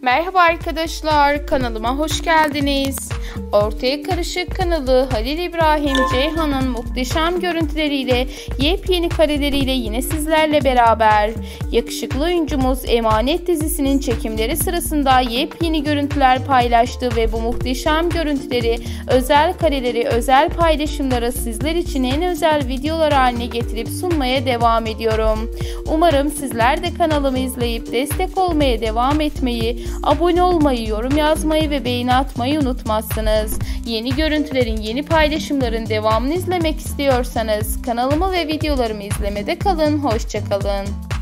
Merhaba arkadaşlar, kanalıma hoş geldiniz. Ortaya Karışık kanalı Halil İbrahim Ceyhan'ın muhteşem görüntüleriyle, yepyeni kareleriyle yine sizlerle beraber. Yakışıklı oyuncumuz Emanet dizisinin çekimleri sırasında yepyeni görüntüler paylaştı ve bu muhteşem görüntüleri, özel kareleri, özel paylaşımları sizler için en özel videolar haline getirip sunmaya devam ediyorum. Umarım sizler de kanalımı izleyip destek olmaya devam etmeyi, abone olmayı, yorum yazmayı ve beğeni atmayı unutmazsınız. Yeni görüntülerin, yeni paylaşımların devamını izlemek istiyorsanız kanalımı ve videolarımı izlemede kalın. Hoşça kalın.